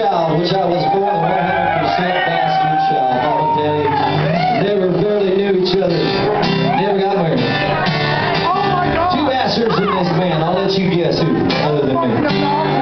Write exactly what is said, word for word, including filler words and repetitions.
child, which I was born a one hundred percent bastard child. Mom and Daddy never barely knew each other. Never got married. Two bastards in this band. I'll let you guess who, other than me.